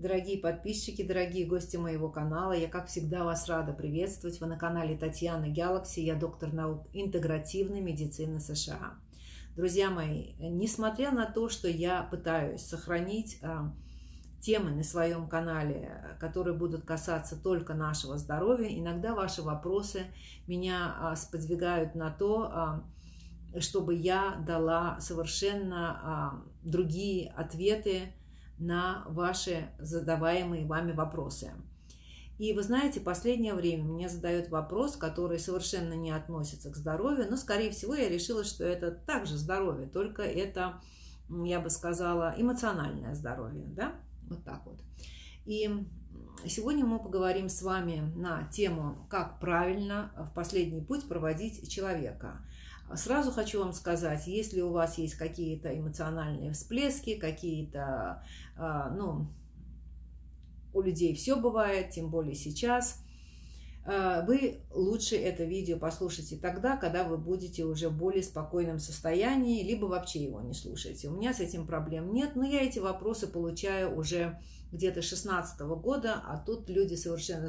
Дорогие подписчики, дорогие гости моего канала, я, как всегда, вас рада приветствовать. Вы на канале Татьяна Galaxy, я доктор наук интегративной медицины США. Друзья мои, несмотря на то, что я пытаюсь сохранить темы на своем канале, которые будут касаться только нашего здоровья, иногда ваши вопросы меня сподвигают на то, чтобы я дала совершенно другие ответы на ваши задаваемые вами вопросы. И вы знаете, в последнее время мне задают вопрос, который совершенно не относится к здоровью, но, скорее всего, я решила, что это также здоровье, только это, я бы сказала, эмоциональное здоровье, да, вот так вот. И сегодня мы поговорим с вами на тему, как правильно в последний путь проводить человека. Сразу хочу вам сказать, если у вас есть какие-то эмоциональные всплески, какие-то, у людей все бывает, тем более сейчас, вы лучше это видео послушайте тогда, когда вы будете уже в более спокойном состоянии, либо вообще его не слушайте. У меня с этим проблем нет, но я эти вопросы получаю уже где-то 16-го года, а тут люди совершенно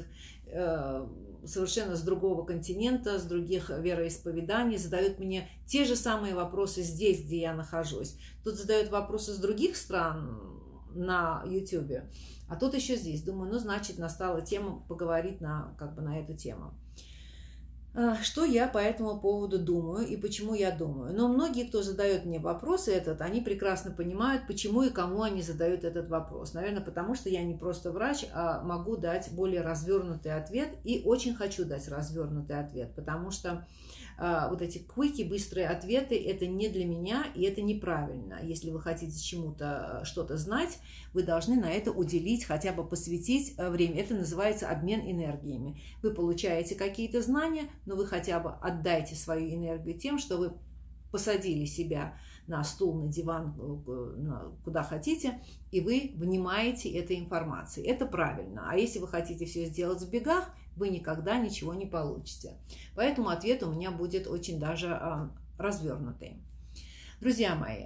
с другого континента, с других вероисповеданий задают мне те же самые вопросы здесь, где я нахожусь. Тут задают вопросы с других стран на YouTube, а тут еще здесь. Думаю, ну, значит, настала тема поговорить на эту тему. Что я по этому поводу думаю и почему я думаю? Но многие, кто задает мне вопросы они прекрасно понимают, почему и кому они задают этот вопрос. Наверное, потому что я не просто врач, а могу дать более развернутый ответ и очень хочу дать развернутый ответ, потому что вот эти квики, быстрые ответы, это не для меня и это неправильно. Если вы хотите чему-то что-то знать, вы должны на это уделить, хотя бы посвятить время. Это называется обмен энергиями. Вы получаете какие-то знания, но вы хотя бы отдайте свою энергию тем, что вы посадили себя на стул, на диван, куда хотите, и вы внимаете этой информации. Это правильно. А если вы хотите все сделать в бегах, вы никогда ничего не получите. Поэтому ответ у меня будет очень даже развернутый. Друзья мои,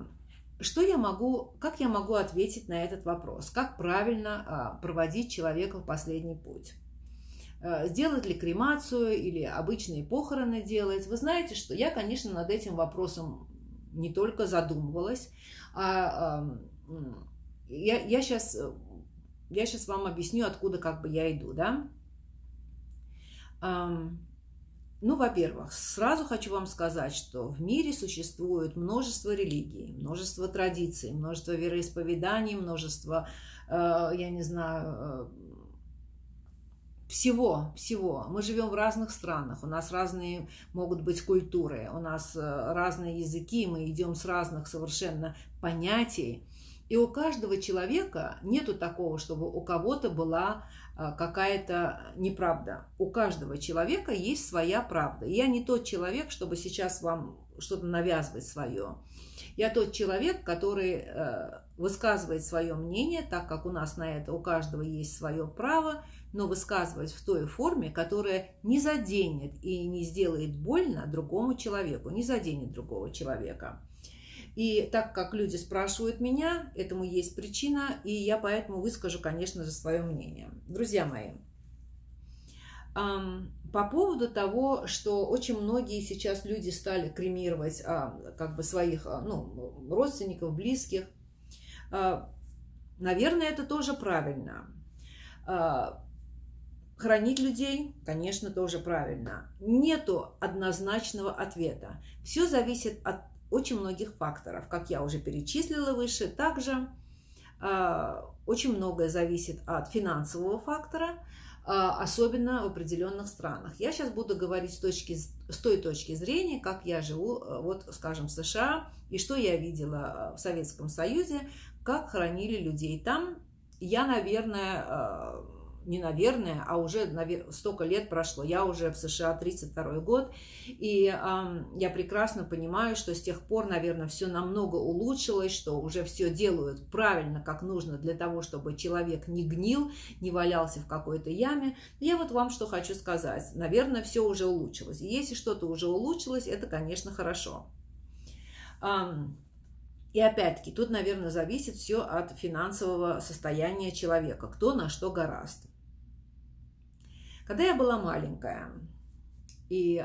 как я могу ответить на этот вопрос? Как правильно проводить человека в последний путь? Сделать ли кремацию или обычные похороны делать? Вы знаете, что я, конечно, над этим вопросом не только задумывалась, я сейчас вам объясню, откуда я иду, да? Ну, во-первых, сразу хочу вам сказать, что в мире существует множество религий, множество традиций, множество вероисповеданий, множество, я не знаю, всего. Мы живем в разных странах, у нас разные могут быть культуры, у нас разные языки, мы идем с разных совершенно понятий. И у каждого человека нету такого, чтобы у кого-то была какая-то неправда. У каждого человека есть своя правда. Я не тот человек, чтобы сейчас вам что-то навязывать свое. Я тот человек, который высказывает свое мнение, так как у нас на это у каждого есть свое право, но высказывать в той форме, которая не заденет и не сделает больно другому человеку, не заденет другого человека. И так как люди спрашивают меня, этому есть причина, и я поэтому выскажу, конечно же, свое мнение. Друзья мои, по поводу того, что очень многие сейчас люди стали кремировать своих родственников, близких, наверное, это тоже правильно. Хранить людей, конечно, тоже правильно. Нету однозначного ответа. Все зависит от очень многих факторов, как я уже перечислила выше. Также очень многое зависит от финансового фактора, особенно в определенных странах. Я сейчас буду говорить с той точки зрения, как я живу, скажем, в США, и что я видела в Советском Союзе, как хоронили людей там. Я, уже столько лет прошло, я уже в США 32-й год, и я прекрасно понимаю, что с тех пор, наверное, все намного улучшилось, что уже все делают правильно, как нужно, для того, чтобы человек не гнил, не валялся в какой-то яме. Я вам что хочу сказать, наверное, все уже улучшилось. И если что-то уже улучшилось, это, конечно, хорошо. И опять-таки, тут, наверное, зависит все от финансового состояния человека, кто на что гораст. Когда я была маленькая, и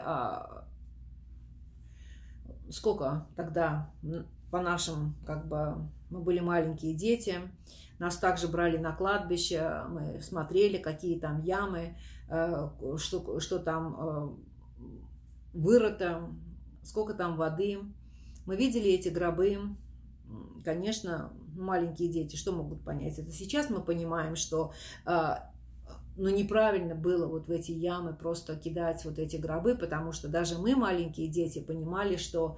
сколько тогда по нашим, как бы, мы были маленькие дети, нас также брали на кладбище, мы смотрели, какие там ямы, что там вырыто, сколько там воды. Мы видели эти гробы. Конечно, маленькие дети что могут понять? Это сейчас мы понимаем, что неправильно было вот в эти ямы просто кидать вот эти гробы, потому что даже мы, маленькие дети, понимали, что,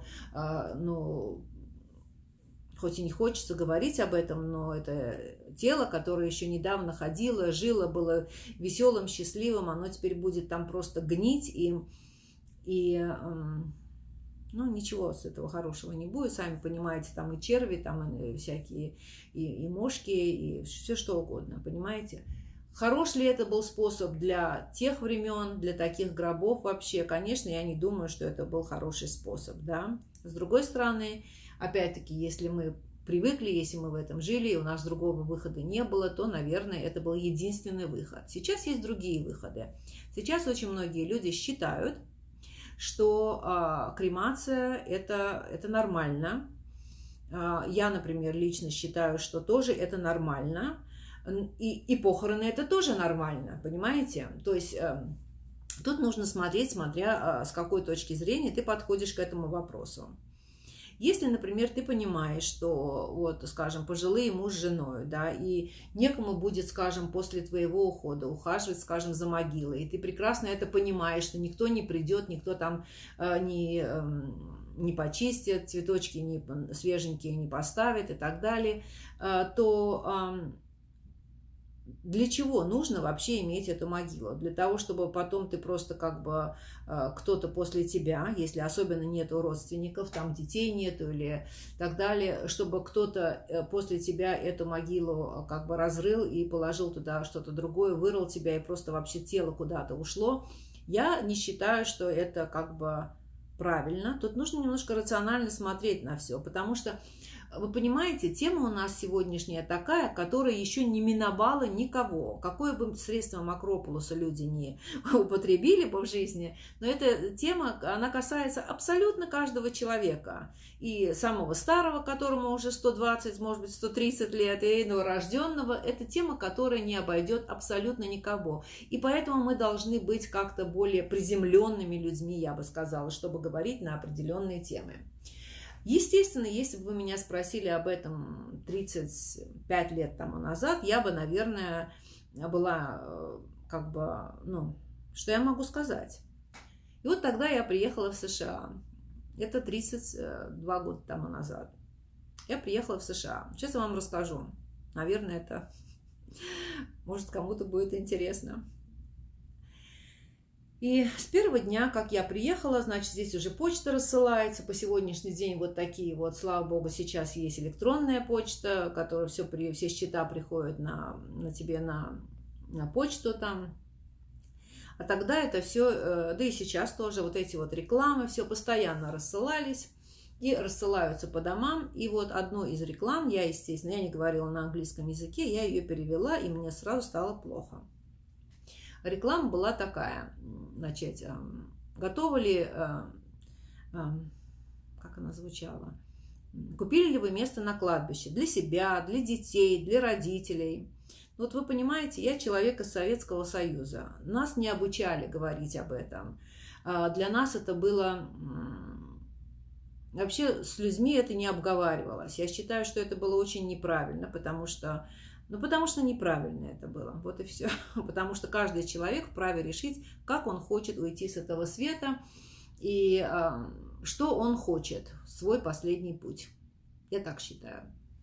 хоть и не хочется говорить об этом, но это тело, которое еще недавно ходило, жило, было веселым, счастливым, оно теперь будет там просто гнить, и ничего с этого хорошего не будет. Сами понимаете, там и черви, там и всякие, и мошки, и все что угодно, понимаете? Хорош ли это был способ для тех времен, для таких гробов вообще? Конечно, я не думаю, что это был хороший способ, да. С другой стороны, опять-таки, если мы привыкли, если мы в этом жили, и у нас другого выхода не было, то, наверное, это был единственный выход. Сейчас есть другие выходы. Сейчас очень многие люди считают, что кремация это нормально. Я, например, лично считаю, что тоже это нормально. И похороны это тоже нормально, понимаете? То есть тут нужно смотреть, смотря с какой точки зрения ты подходишь к этому вопросу. Если, например, ты понимаешь, что, вот, скажем, пожилые муж с женой, да, и некому будет, скажем, после твоего ухода ухаживать, скажем, за могилой, и ты прекрасно это понимаешь, что никто не придет, никто там не почистит, цветочки свеженькие не поставит и так далее, то для чего нужно вообще иметь эту могилу? Для того, чтобы потом ты просто как бы кто-то после тебя, если особенно нету родственников, там детей нету или так далее, чтобы кто-то после тебя эту могилу как бы разрыл и положил туда что-то другое, вырыл тебя и просто вообще тело куда-то ушло. Я не считаю, что это как бы правильно. Тут нужно немножко рационально смотреть на все, потому что вы понимаете, тема у нас сегодняшняя такая, которая еще не миновала никого. Какое бы средство Макрополуса люди не употребили бы в жизни, но эта тема, она касается абсолютно каждого человека. И самого старого, которому уже 120, может быть, 130 лет, и новорожденного. Это тема, которая не обойдет абсолютно никого. И поэтому мы должны быть как-то более приземленными людьми, я бы сказала, чтобы говорить на определенные темы. Естественно, если бы вы меня спросили об этом 35 лет тому назад, я бы, наверное, была как бы, что я могу сказать? И вот тогда я приехала в США. Это 32 года тому назад. Я приехала в США. Сейчас я вам расскажу. Наверное, это, может, кому-то будет интересно. И с первого дня, как я приехала, значит, здесь уже почта рассылается. По сегодняшний день вот такие вот, слава богу, сейчас есть электронная почта, которая все счета приходят на тебе на почту там. А тогда это все, да и сейчас тоже вот эти вот рекламы, все постоянно рассылались и рассылаются по домам. И вот одну из реклам, я, естественно, я не говорила на английском языке, я ее перевела, и мне сразу стало плохо. Реклама была такая, значит, готовы ли, как она звучала, купили ли вы место на кладбище для себя, для детей, для родителей. Вот вы понимаете, я человек из Советского Союза, нас не обучали говорить об этом, для нас это было, вообще с людьми это не обговаривалось. Я считаю, что это было очень неправильно, потому что неправильно это было. Вот и все. Потому что каждый человек вправе решить, как он хочет уйти с этого света и что он хочет, свой последний путь. Я так считаю.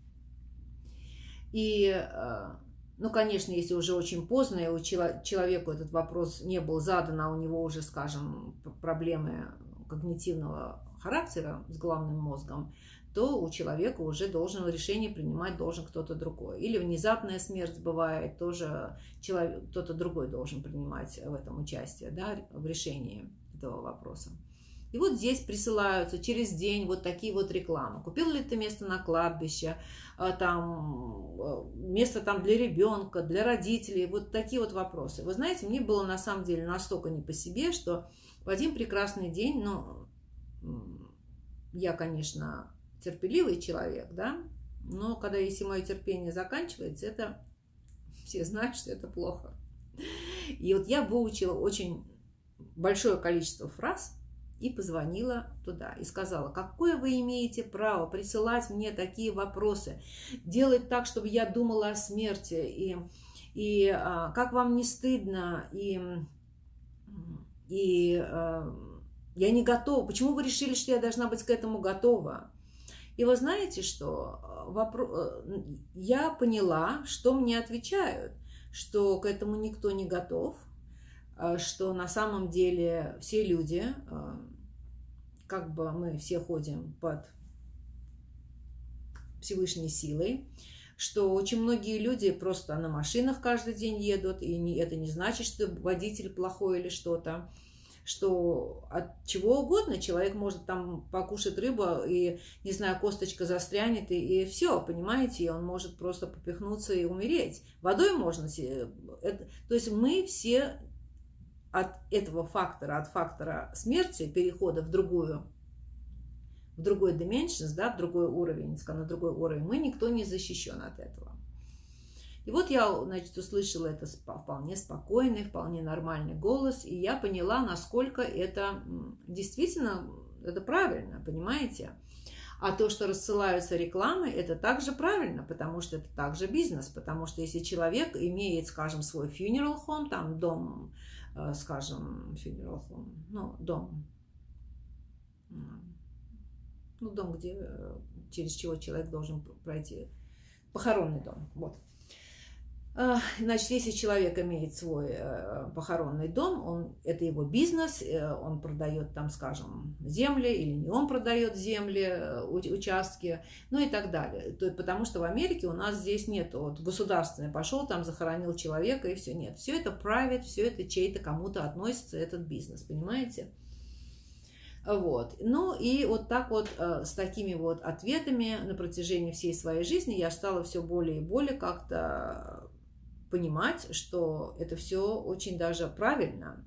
И, конечно, если уже очень поздно, и человеку этот вопрос не был задан, а у него уже, скажем, проблемы когнитивного характера с головным мозгом, то у человека уже должен решение принимать должен кто-то другой. Или внезапная смерть бывает, тоже кто-то другой должен принимать в этом участие, да, в решении этого вопроса. И вот здесь присылаются через день вот такие вот рекламы. Купил ли ты место на кладбище, там, место там для ребенка, для родителей, вот такие вот вопросы. Вы знаете, мне было на самом деле настолько не по себе, что в один прекрасный день, ну, я, конечно, терпеливый человек, да, но когда если мое терпение заканчивается, это все знают, что это плохо. И вот я выучила очень большое количество фраз и позвонила туда и сказала: какое вы имеете право присылать мне такие вопросы, делать так, чтобы я думала о смерти, и как вам не стыдно, я не готова, почему вы решили, что я должна быть к этому готова? И вы знаете, что я поняла, что мне отвечают, что к этому никто не готов, что на самом деле все люди, как бы мы все ходим под Всевышней силой, что очень многие люди просто на машинах каждый день едут, и это не значит, что водитель плохой или что-то, что от чего угодно человек может там покушать рыбу, и, не знаю, косточка застрянет, и все, понимаете, и он может просто попихнуться и умереть. Водой можно... То есть мы все от этого фактора, от фактора смерти, перехода в другой dimensions, да, в другой уровень, на другой уровень, мы никто не защищен от этого. И вот я, значит, услышала это вполне спокойный, вполне нормальный голос, и я поняла, насколько это действительно, это правильно, понимаете? А то, что рассылаются рекламы, это также правильно, потому что это также бизнес, потому что если человек имеет, скажем, свой funeral home, там дом, скажем, funeral home, ну, дом, где, через чего человек должен пройти, похоронный дом, вот. Значит, если человек имеет свой похоронный дом, это его бизнес, он продает там, скажем, земли, или не он продает земли, участки, ну и так далее. Потому что в Америке у нас здесь нет, вот государственный пошел, там захоронил человека и все, нет. Все это private, все это чей-то кому-то относится, этот бизнес, понимаете? Вот. Ну и вот так вот с такими вот ответами на протяжении всей своей жизни я стала все более и более как-то понимать, что это все очень даже правильно,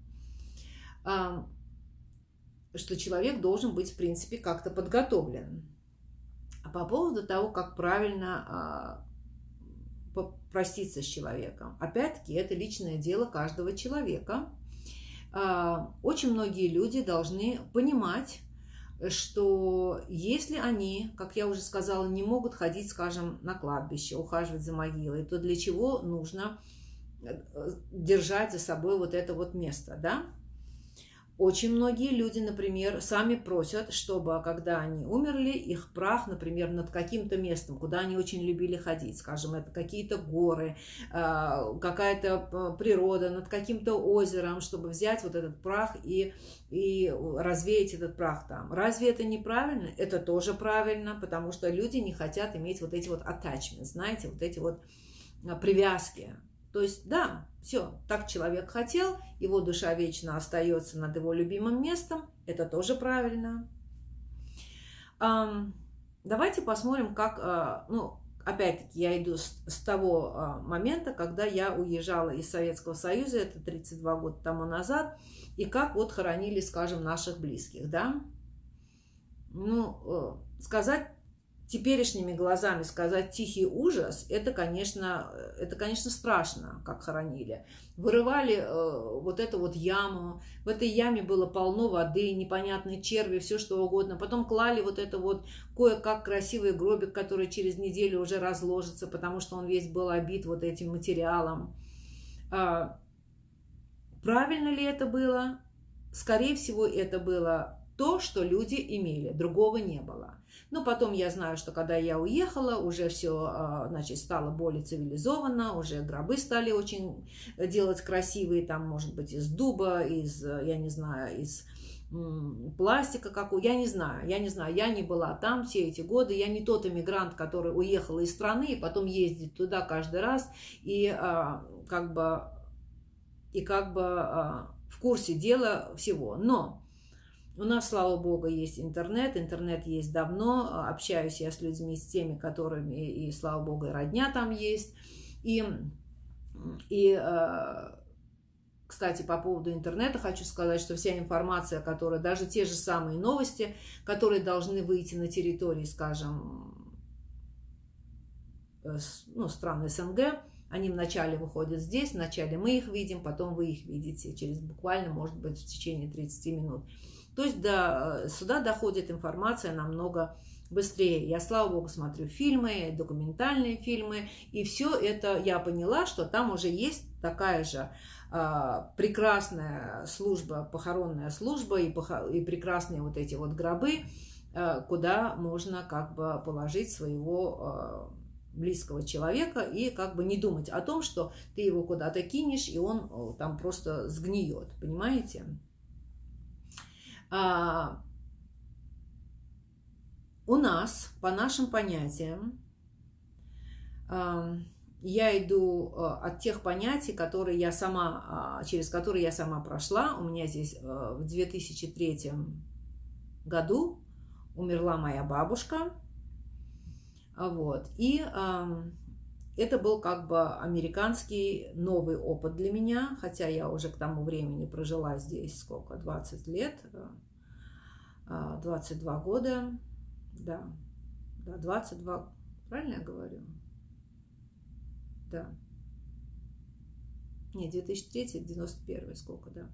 что человек должен быть, в принципе, как-то подготовлен. А по поводу того, как правильно проститься с человеком, опять-таки, это личное дело каждого человека. Очень многие люди должны понимать, что если они, как я уже сказала, не могут ходить, скажем, на кладбище, ухаживать за могилой, то для чего нужно держать за собой вот это вот место, да? Очень многие люди, например, сами просят, чтобы, когда они умерли, их прах, например, над каким-то местом, куда они очень любили ходить, скажем, это какие-то горы, какая-то природа, над каким-то озером, чтобы взять вот этот прах и развеять этот прах там. Разве это неправильно? Это тоже правильно, потому что люди не хотят иметь вот эти вот attachments, знаете, вот эти вот привязки. То есть, да, все, так человек хотел, его душа вечно остается над его любимым местом, это тоже правильно. Давайте посмотрим, как, ну, опять-таки, я иду с того момента, когда я уезжала из Советского Союза, это 32 года тому назад, и как вот хоронили, скажем, наших близких, да. Ну, сказать теперешними глазами, сказать тихий ужас, это, конечно, страшно, как хоронили. Вырывали вот эту вот яму, в этой яме было полно воды, непонятные черви, все что угодно. Потом клали вот это вот кое-как красивый гробик, который через неделю уже разложится, потому что он весь был обит вот этим материалом. Правильно ли это было? Скорее всего, это было то, что люди имели, другого не было. Но потом я знаю, что когда я уехала, уже все, значит, стало более цивилизованно, уже гробы стали очень делать красивые, там, может быть, из дуба, я не знаю, из пластика какого, я не знаю, я не была там все эти годы, я не тот иммигрант, который уехал из страны и потом ездит туда каждый раз и как бы в курсе дела всего. Но У нас, слава богу, есть интернет. Интернет есть давно. Общаюсь я с людьми, с теми, которыми, и, слава богу, и родня там есть. И кстати, по поводу интернета хочу сказать, что вся информация, которая, даже те же самые новости, которые должны выйти на территории, скажем, стран СНГ, они вначале выходят здесь, вначале мы их видим, потом вы их видите через буквально, может быть, в течение 30 минут. То есть сюда доходит информация намного быстрее. Я, слава богу, смотрю фильмы, документальные фильмы, и все это я поняла, что там уже есть такая же прекрасная служба, похоронная служба и прекрасные вот эти вот гробы, куда можно как бы положить своего близкого человека и как бы не думать о том, что ты его куда-то кинешь, и он там просто сгниет, понимаете? У нас, по нашим понятиям, я иду от тех понятий, которые я сама, через которые я сама прошла. У меня здесь в 2003 году умерла моя бабушка. Вот. И это был как бы американский новый опыт для меня, хотя я уже к тому времени прожила здесь сколько, 20 лет, 22 года, да, 22, правильно я говорю? Да. Не, 2003, 91, сколько, да.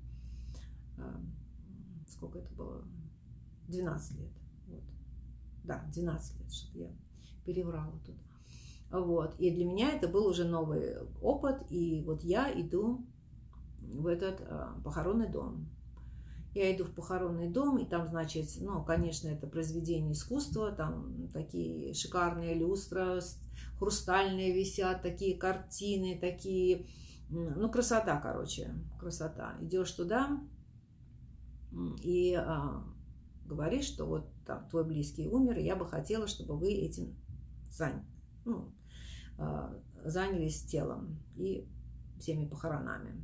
Сколько это было? 12 лет. Вот. Да, 12 лет, что я переврала тут. Вот. И для меня это был уже новый опыт. И вот я иду в этот похоронный дом. Я иду в похоронный дом, и там, значит, конечно, это произведение искусства, там такие шикарные люстры, хрустальные висят, такие картины, такие, красота, короче, красота. Идешь туда и говоришь, что вот там твой близкий умер, и я бы хотела, чтобы вы этим занялись телом и всеми похоронами.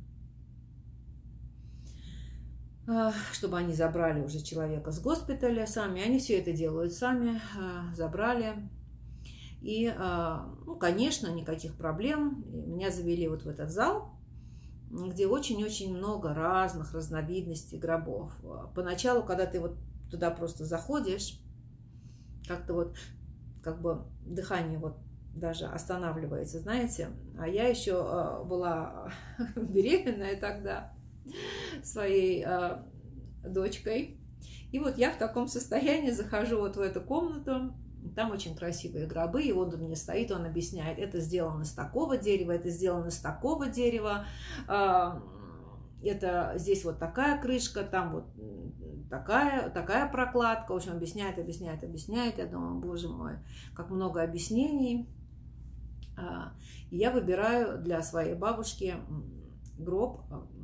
Чтобы они забрали уже человека с госпиталя сами. Они все это делают сами, забрали. И, конечно, никаких проблем. Меня завели вот в этот зал, где очень-очень много разных разновидностей гробов. Поначалу, когда ты вот туда просто заходишь, как-то вот, как бы дыхание вот даже останавливается, знаете. А я еще была беременная тогда своей дочкой. И вот я в таком состоянии захожу вот в эту комнату. Там очень красивые гробы, и он мне стоит, он объясняет, это сделано с такого дерева, это сделано с такого дерева, это здесь вот такая крышка, там вот такая прокладка. В общем, объясняет. Я думаю, боже мой, как много объяснений. И я выбираю для своей бабушки гроб,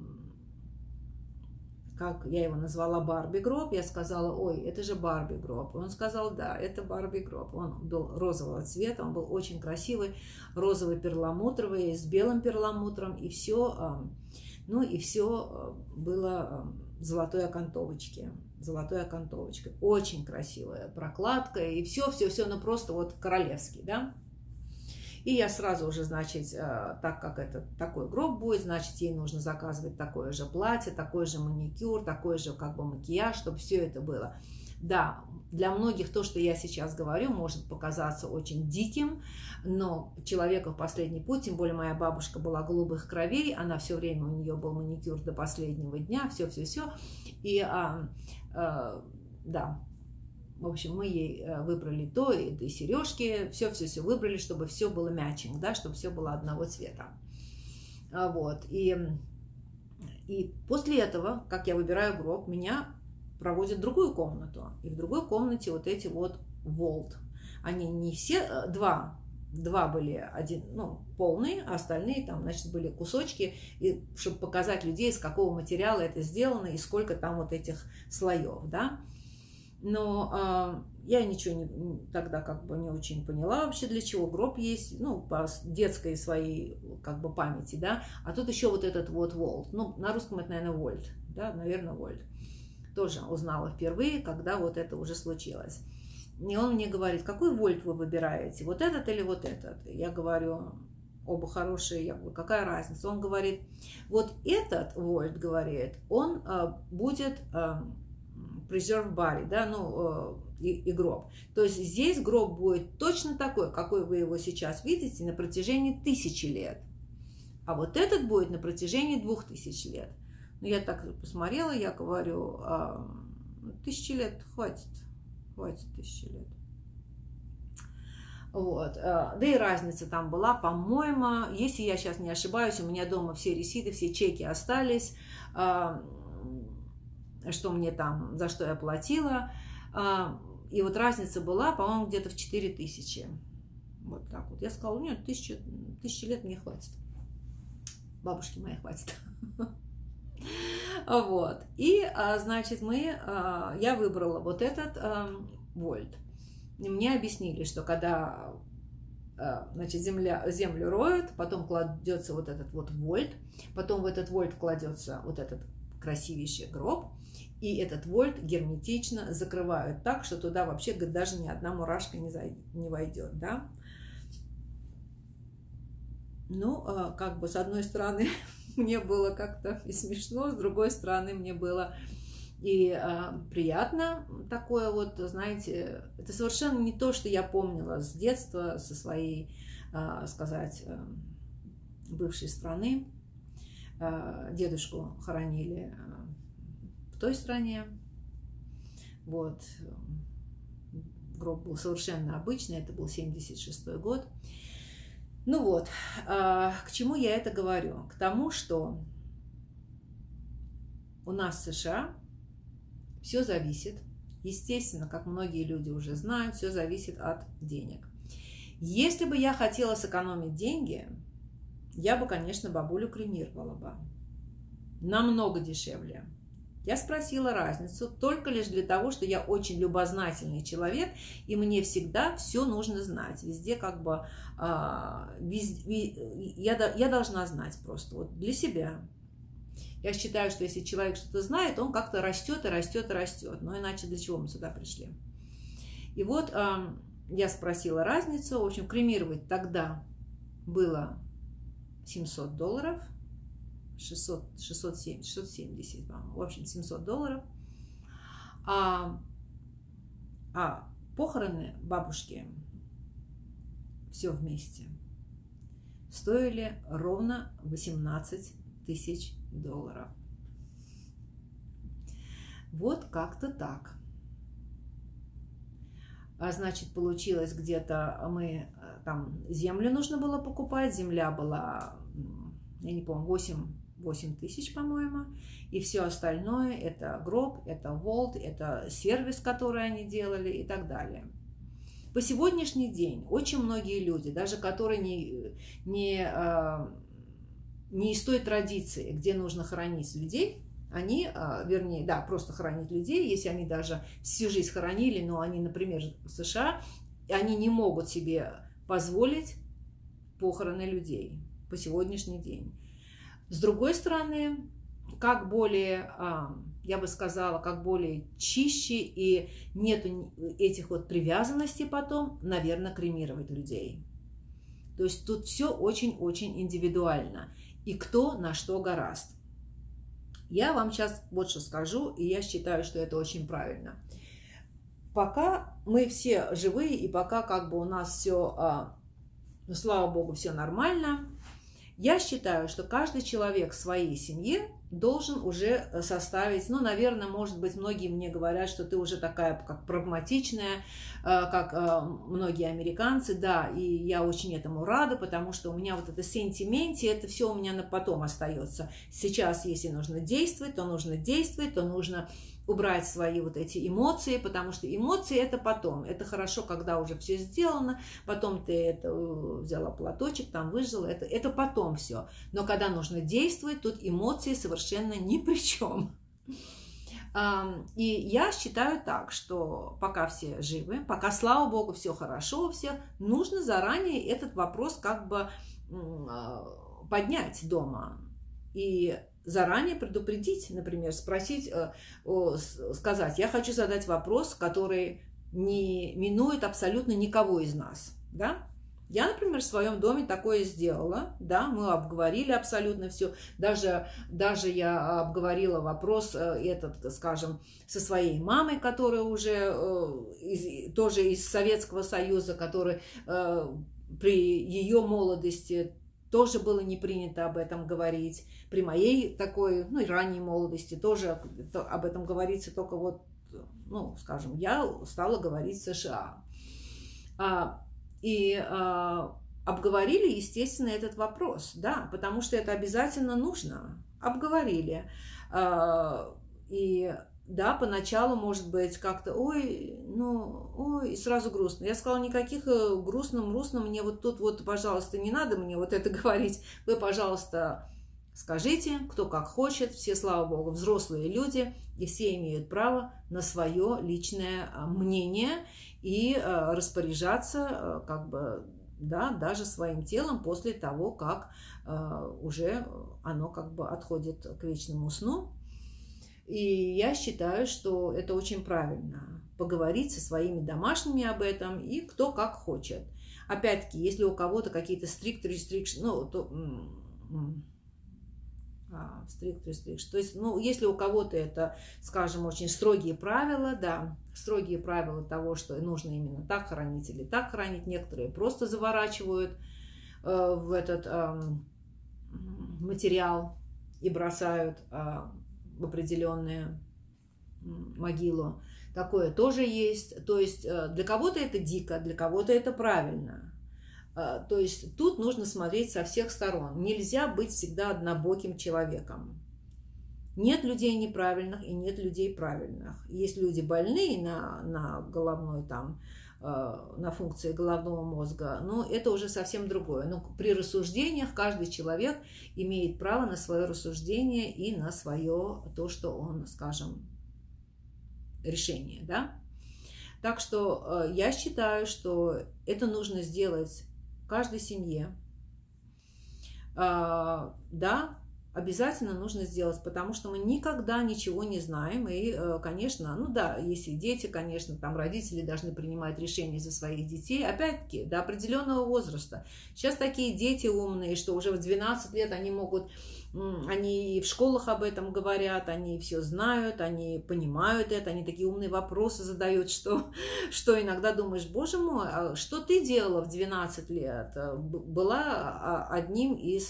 как я его назвала, Барби гроб. Я сказала, ой, это же Барби гроб. Он сказал, да, это Барби гроб. Он был розового цвета, он был очень красивый, розовый перламутровый, с белым перламутром, и все, было золотой окантовочкой. Очень красивая прокладка, и все, просто вот королевский, да. И я сразу уже, значит, так как это такой гроб будет, значит, ей нужно заказывать такое же платье, такой же маникюр, такой же как бы макияж, чтобы все это было. Да, для многих то, что я сейчас говорю, может показаться очень диким, но человека в последний путь, тем более моя бабушка была голубых кровей, она все время, у нее был маникюр до последнего дня, все. И, да. В общем, мы ей выбрали то, и сережки, все выбрали, чтобы все было матчинг, да, чтобы все было одного цвета. Вот. И после этого, как я выбираю гроб, меня проводят в другую комнату. И в другой комнате вот эти вот волт. Они не все, два были, один, полный, а остальные там, значит, были кусочки, и, чтобы показать людей, из какого материала это сделано и сколько там вот этих слоев, да. Но я ничего тогда как бы не очень поняла вообще, для чего гроб есть, по детской своей как бы памяти, да. А тут еще вот этот вот волт. На русском это, наверное, вольт, да, наверное, вольт. тоже узнала впервые, когда вот это уже случилось. И он мне говорит: какой вольт вы выбираете, вот этот или вот этот? Я говорю: оба хорошие. Я говорю: какая разница? Он говорит: вот этот вольт, говорит, он будет preserve body, да, ну, и гроб. То есть здесь гроб будет точно такой, какой вы его сейчас видите, на протяжении 1000 лет. А вот этот будет на протяжении 2000 лет. Ну, я так посмотрела, я говорю: 1000 лет хватит. Хватит 1000 лет. Вот. Да и разница там была, по-моему, если я сейчас не ошибаюсь, у меня дома все реситы, все чеки остались, что мне там, за что я платила. И вот разница была, по-моему, где-то в 4000. Вот так вот. Я сказала: нет, 1000 лет мне хватит. Бабушки моей хватит. Вот. И, значит, я выбрала вот этот вольт. И мне объяснили, что когда, значит, землю роют, потом кладется вот этот вот вольт, потом в этот вольт кладется вот этот красивейший гроб, и этот вольт герметично закрывают так, что туда вообще даже ни одна мурашка не войдет, да. Ну, как бы с одной стороны мне было как-то и смешно, с другой стороны мне было и приятно такое вот, знаете, это совершенно не то, что я помнила с детства, со своей, сказать, бывшей страны. Дедушку хоронили в той стране. Вот. Гроб был совершенно обычный, это был 76-й год. Ну вот, к чему я это говорю? К тому, что у нас в США все зависит, естественно, как многие люди уже знают, все зависит от денег. Если бы я хотела сэкономить деньги, я бы, конечно, бабулю кремировала бы. Намного дешевле. Я спросила разницу только лишь для того, что я очень любознательный человек, и мне всегда все нужно знать. Везде как бы, я должна знать просто вот для себя. Я считаю, что если человек что-то знает, он как-то растет и растет и растет. Но иначе для чего мы сюда пришли? И вот я спросила разницу. В общем, кремировать тогда было $700. 670, в общем, $700. А похороны бабушки все вместе стоили ровно $18 000. Вот как-то так. А значит, получилось где-то мы там землю нужно было покупать. Земля была, я не помню, 8 тысяч, по-моему, и все остальное это гроб, это волт, это сервис, который они делали и так далее. По сегодняшний день очень многие люди, даже которые не из той традиции, где нужно хоронить людей, они, вернее, да, просто хоронить людей, если они даже всю жизнь хоронили, но они, например, в США, они не могут себе позволить похороны людей по сегодняшний день. С другой стороны, как более, я бы сказала, как более чище и нету этих вот привязанностей потом, наверное, кремировать людей. То есть тут все очень-очень индивидуально. И кто на что горазд. Я вам сейчас вот что скажу, и я считаю, что это очень правильно. Пока мы все живые, и пока как бы у нас все, ну, слава богу, все нормально, я считаю, что каждый человек в своей семье должен уже составить, ну, наверное, может быть, многие мне говорят, что ты уже такая как прагматичная, как многие американцы, да, и я очень этому рада, потому что у меня вот это сентименте, это все у меня на потом остается. Сейчас, если нужно действовать, то нужно убрать свои вот эти эмоции, потому что эмоции это потом, это хорошо, когда уже все сделано, потом ты это взяла платочек, там выжила, это потом все. Но когда нужно действовать, тут эмоции совершенно ни при чем. И я считаю так, что пока все живы, пока, слава богу, все хорошо у всех, нужно заранее этот вопрос как бы поднять дома. И заранее предупредить, например, спросить, сказать, я хочу задать вопрос, который не минует абсолютно никого из нас, да? Я, например, в своем доме такое сделала, да, мы обговорили абсолютно все, даже я обговорила вопрос этот, скажем, со своей мамой, которая уже тоже из Советского Союза, которая при ее молодости тоже было не принято об этом говорить, при моей такой, ну, и ранней молодости тоже об этом говорится, только вот, ну, скажем, я стала говорить в США. И обговорили, естественно, этот вопрос, да, потому что это обязательно нужно. Обговорили. И да, поначалу, может быть, как-то, ой, и сразу грустно. Я сказала, никаких грустным, мне вот тут вот, пожалуйста, не надо мне вот это говорить. Вы, пожалуйста, скажите, кто как хочет, все, слава богу, взрослые люди, и все имеют право на свое личное мнение и распоряжаться, как бы, да, даже своим телом после того, как уже оно как бы отходит к вечному сну. И я считаю, что это очень правильно, поговорить со своими домашними об этом, и кто как хочет. Опять-таки, если у кого-то какие-то strict restrictions, то есть, ну, если у кого-то это, скажем, очень строгие правила, да, строгие правила того, что нужно именно так хранить или так хранить, некоторые просто заворачивают в этот материал и бросают в определенную могилу. Такое тоже есть. То есть для кого-то это дико, для кого-то это правильно. То есть тут нужно смотреть со всех сторон. Нельзя быть всегда однобоким человеком. Нет людей неправильных и нет людей правильных. Есть люди больные на головной там, на функции головного мозга, но это уже совсем другое. Но при рассуждениях каждый человек имеет право на свое рассуждение и на свое, то, что он, скажем, решение, да? Так что я считаю, что это нужно сделать в каждой семье. Да, обязательно нужно сделать, потому что мы никогда ничего не знаем. И, конечно, ну да, если дети, конечно, там родители должны принимать решения за своих детей, опять-таки, до определенного возраста. Сейчас такие дети умные, что уже в 12 лет они могут, они и в школах об этом говорят, они все знают, они понимают это, они такие умные вопросы задают, что иногда думаешь, боже мой, а что ты делала в 12 лет? Была одной из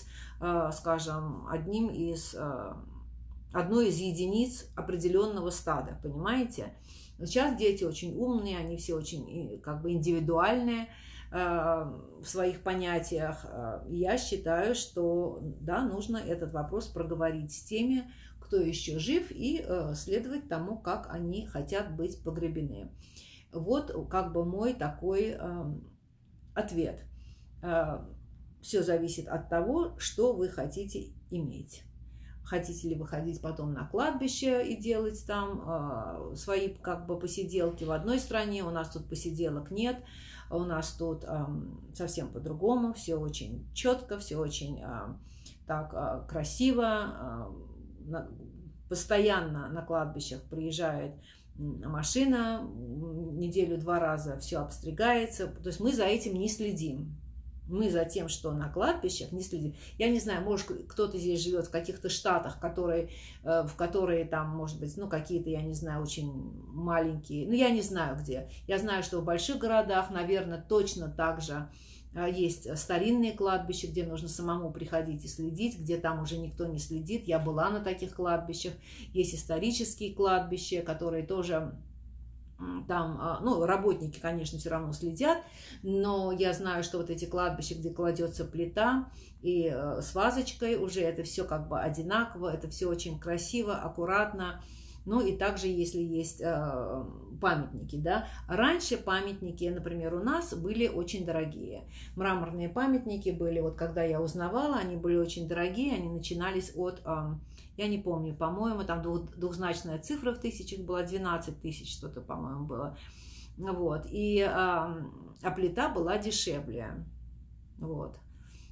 единиц определенного стада, понимаете? Сейчас дети очень умные, они все очень как бы индивидуальные в своих понятиях. Я считаю, что да, нужно этот вопрос проговорить с теми, кто еще жив, и следовать тому, как они хотят быть погребены. Вот как бы мой такой ответ. Все зависит от того, что вы хотите иметь. Хотите ли вы ходить потом на кладбище и делать там свои как бы посиделки в одной стране, у нас тут посиделок нет, у нас тут совсем по-другому, все очень четко, все очень так красиво. Постоянно на кладбищах приезжает машина, неделю-два раза все обстригается, то есть мы за этим не следим. Мы за тем, что на кладбищах, не следим. Я не знаю, может, кто-то здесь живет в каких-то штатах, в которые там, может быть, ну, какие-то, я не знаю, очень маленькие. Ну, я не знаю, где. Я знаю, что в больших городах, наверное, точно так же есть старинные кладбища, где нужно самому приходить и следить, где там уже никто не следит. Я была на таких кладбищах. Есть исторические кладбища, которые тоже... Там, ну, работники, конечно, все равно следят, но я знаю, что вот эти кладбища, где кладется плита и с вазочкой, уже это все как бы одинаково, это все очень красиво, аккуратно. Ну и также, если есть памятники, да. Раньше памятники, например, у нас были очень дорогие. Мраморные памятники были, вот когда я узнавала, они были очень дорогие, они начинались от... Я не помню, по-моему, там двухзначная цифра в тысячах была, 12 тысяч что-то, по-моему, было. Вот. А плита была дешевле. Вот.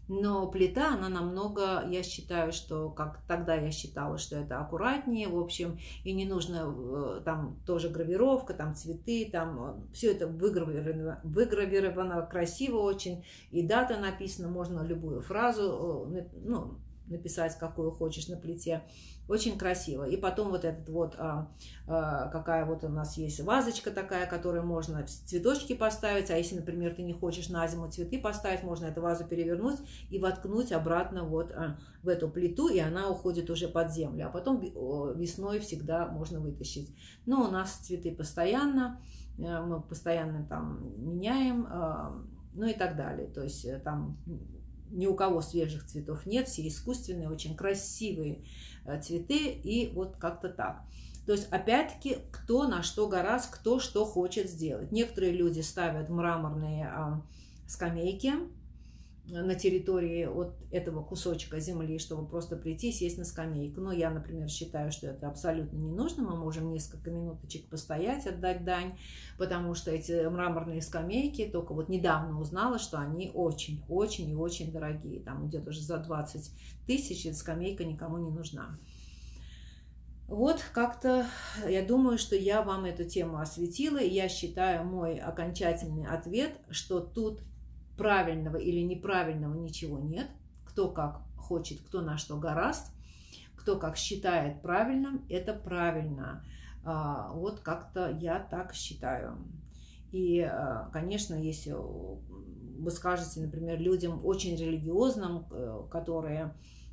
Но плита, она намного, я считаю, что, как тогда я считала, что это аккуратнее, в общем, и не нужно там тоже гравировка, там цветы, там все это выгравировано красиво очень, и дата написана, можно любую фразу, ну, написать, какую хочешь на плите. Очень красиво. И потом вот этот вот, какая вот у нас есть вазочка такая, которую можно цветочки поставить. А если, например, ты не хочешь на зиму цветы поставить, можно эту вазу перевернуть и воткнуть обратно вот в эту плиту, и она уходит уже под землю. А потом весной всегда можно вытащить. Но у нас цветы постоянно, мы постоянно там меняем, ну и так далее. То есть там ни у кого свежих цветов нет, все искусственные, очень красивые цветы, и вот как-то так. То есть, опять-таки, кто на что гораст, кто что хочет сделать. Некоторые люди ставят мраморные скамейки на территории вот этого кусочка земли, чтобы просто прийти, сесть на скамейку. Но я, например, считаю, что это абсолютно не нужно. Мы можем несколько минуточек постоять, отдать дань, потому что эти мраморные скамейки, только вот недавно узнала, что они очень-очень и очень дорогие. Там где-то уже за 20 тысяч эта скамейка никому не нужна. Вот как-то я думаю, что я вам эту тему осветила, и я считаю, мой окончательный ответ, что тут правильного или неправильного ничего нет. Кто как хочет, кто на что гораст, кто как считает правильным, это правильно. Вот как-то я так считаю. И, конечно, если вы скажете, например, людям очень религиозным, которые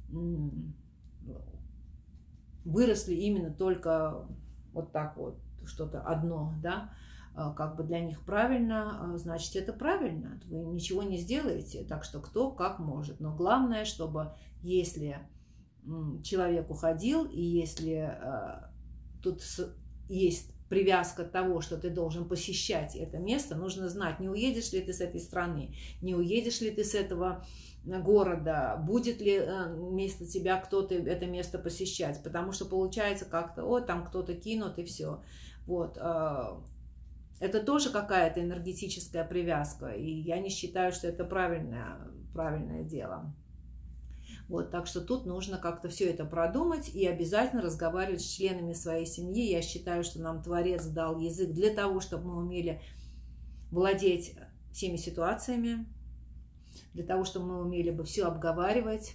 выросли именно только вот так вот, что-то одно, да, как бы для них правильно, значит, это правильно. Вы ничего не сделаете, так что кто как может. Но главное, чтобы если человек уходил, и если тут есть привязка того, что ты должен посещать это место, нужно знать, не уедешь ли ты с этой страны, не уедешь ли ты с этого города, будет ли вместо тебя кто-то это место посещать, потому что получается как-то, о, там кто-то кинут и все. Вот. Это тоже какая-то энергетическая привязка, и я не считаю, что это правильное дело. Вот, так что тут нужно как-то все это продумать и обязательно разговаривать с членами своей семьи. Я считаю, что нам Творец дал язык для того, чтобы мы умели владеть всеми ситуациями, для того, чтобы мы умели бы все обговаривать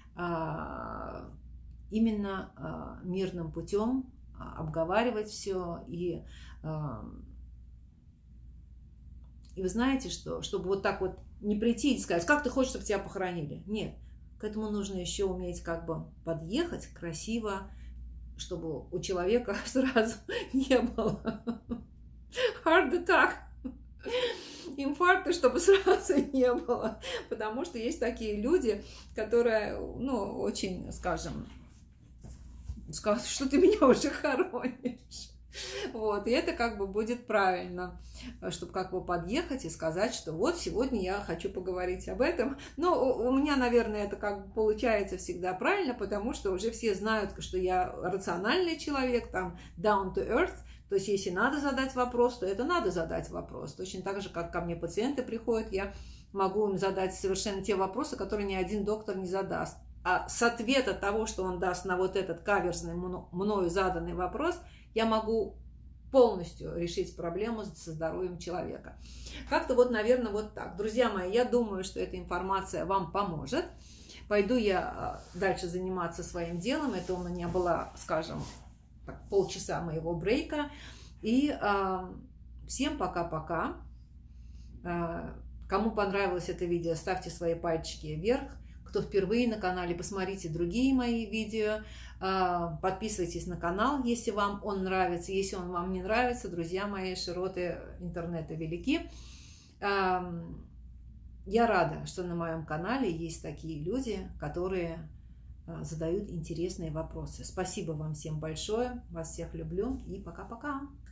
именно мирным путем, обговаривать все. И вы знаете, что, чтобы вот так вот не прийти и сказать, как ты хочешь, чтобы тебя похоронили? Нет, к этому нужно еще уметь как бы подъехать красиво, чтобы у человека сразу не было heart attack, инфаркта, чтобы сразу не было. Потому что есть такие люди, которые, ну, очень, скажем, скажут, что ты меня уже хоронишь. Вот, и это как бы будет правильно, чтобы как бы подъехать и сказать, что вот сегодня я хочу поговорить об этом. Но у меня, наверное, это как бы получается всегда правильно, потому что уже все знают, что я рациональный человек, там, down to earth. То есть, если надо задать вопрос, то это надо задать вопрос. Точно так же, как ко мне пациенты приходят, я могу им задать совершенно те вопросы, которые ни один доктор не задаст. А с ответа того, что он даст на вот этот каверзный мною заданный вопрос, я могу полностью решить проблему со здоровьем человека. Как-то вот, наверное, вот так. Друзья мои, я думаю, что эта информация вам поможет. Пойду я дальше заниматься своим делом. Это у меня была, скажем, так, полчаса моего брейка. И всем пока-пока. Кому понравилось это видео, ставьте свои пальчики вверх. Кто впервые на канале, посмотрите другие мои видео. Подписывайтесь на канал, если вам он нравится. Если он вам не нравится, друзья мои, широты интернета велики. Я рада, что на моем канале есть такие люди, которые задают интересные вопросы. Спасибо вам всем большое. Вас всех люблю и пока-пока.